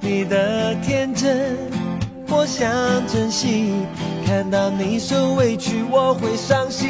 你的天真，我想珍惜。看到你受委屈，我会伤心。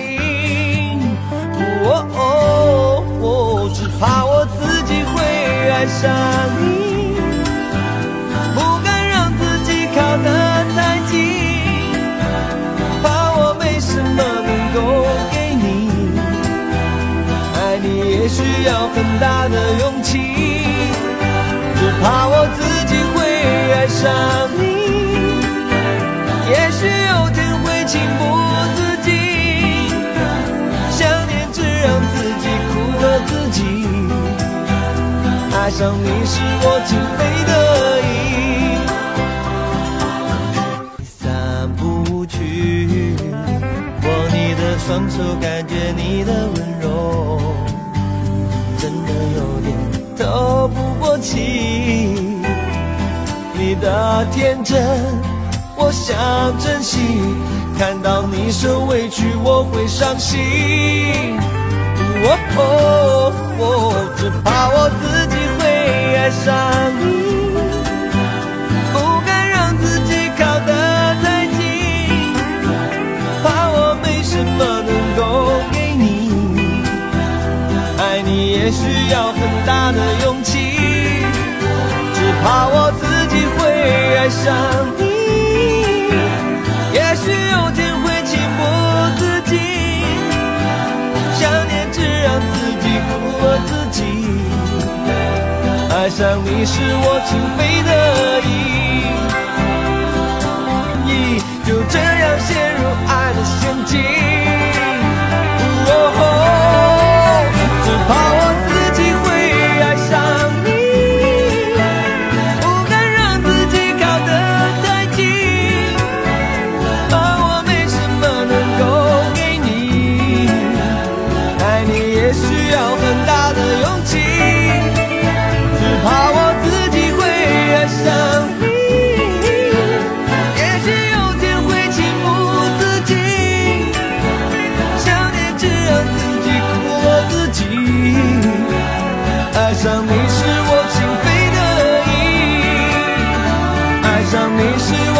只怕我自己会爱上你，不敢让自己靠得太近，怕我没什么能够给你。爱你也需要很大的勇气，只怕我自己会爱上你。也许有天会情不自禁，想念只让自己苦了自己。爱上你是我情非得已。散步去，握你的双手，感觉你的温柔，真的有点透不过气。你的天真我想珍惜，看到你受委屈我会伤心。只怕我自己会爱上你，不敢让自己靠得太近，怕我没什么能够给你。爱你也需要很大的勇气，只怕我自己会爱上你。也许有天会情不自禁，想念只让自己苦了自己。爱上你是我情非得已，就这样陷入爱的陷阱。只怕我自己会爱上你，不敢让自己靠得太近，怕我没什么能够给你。爱你也需要很大的勇气，只怕我自己会爱上你。也许有天会情不自禁，想念只让自己苦了自己。爱上你是我情非得已，爱上你是